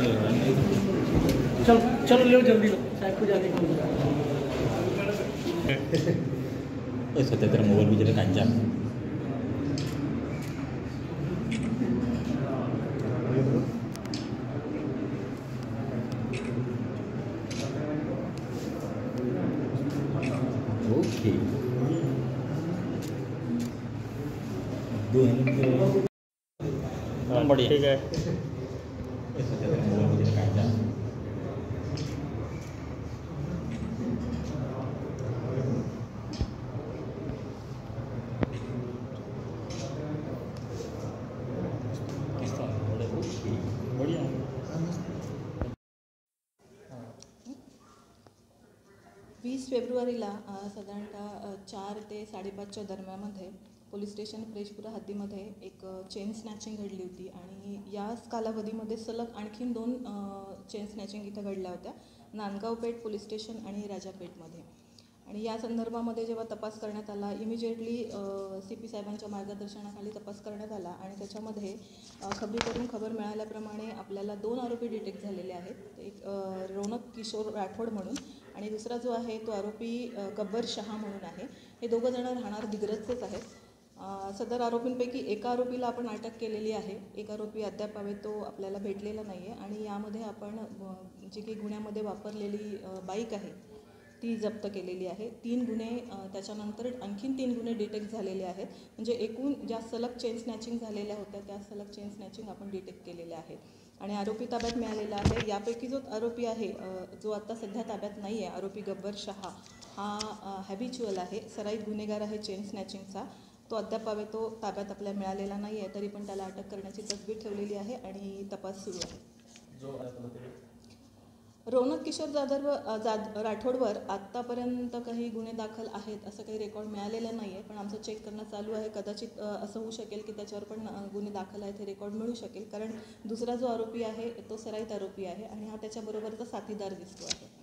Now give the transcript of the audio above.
चलो चलो लो जल्दी लो साहब को जाने सध्या तर मोबाईल बिचारे कांचा ओके बढ़िया ठीक है। बढ़िया 20 फेब्रुवारीला साधारणतः 4 ते 5:30च्या दरम्यानमध्ये पोलीस स्टेशन फ्रेशपुरा हद्दीमध्ये एक चेन स्नॅचिंग घडली होती आणि याच कालावधीमध्ये सलग आणखीन 2 चेन स्नॅचिंग इथं घडल्या होत्या, नांदगाव पेठ पोलीस स्टेशन आणि राजापेठमध्ये. आणि या संदर्भामध्ये जेव्हा तपास करण्यात आला, इमिजिएटली CP साहेबांच्या मार्गदर्शनाखाली तपास करण्यात आला आणि त्याच्यामध्ये खबरीकडून खबर मिळाल्याप्रमाणे आपल्याला 2 आरोपी डिटेक्ट झालेले आहेत. एक रौनक किशोर राठोड म्हणून आणि दुसरा जो आहे तो आरोपी गब्बर शहा म्हणून आहे. हे दोघं जण राहणार दिग्रजचेच आहेत. सदर आरोपींपैकी एका आरोपीला आपण अटक केलेली आहे. एक आरोपी अद्याप तो आपल्याला भेटलेला नाही आहे आणि यामध्ये आपण जी काही गुन्ह्यामध्ये वापरलेली बाईक आहे ती जप्त केलेली आहे. 3 गुन्हे त्याच्यानंतर आणखीन 3 गुन्हे डिटेक्ट झालेले आहेत. म्हणजे एकूण ज्या सलग चेन स्नॅचिंग झालेल्या होत्या त्या सलग चेन स्नॅचिंग आपण डिटेक्ट केलेल्या आहेत आणि आरोपी ताब्यात मिळालेला आहे. यापैकी जो आरोपी आहे जो आत्ता सध्या ताब्यात नाही आहे, आरोपी गब्बर शहा हा हॅबिच्युअल आहे, सराईत गुन्हेगार आहे चेन स्नॅचिंगचा. तो अद्याप तो ताब्यात आपल्याला मिळालेला नाही आहे, तरी पण त्याला अटक करण्याची तजवीज ठेवलेली आहे आणि तपास सुरू आहे. रौनक किशोर राठोडवर आत्तापर्यंत काही गुन्हे दाखल आहेत असं काही रेकॉर्ड मिळालेलं नाही आहे, पण आमचं चेक करणं चालू आहे. कदाचित असं होऊ शकेल की त्याच्यावर पण गुन्हे दाखल आहेत हे रेकॉर्ड मिळू शकेल, कारण दुसरा जो आरोपी आहे तो सराईत आरोपी आहे आणि हा त्याच्याबरोबरचा साथीदार दिसतो आहे.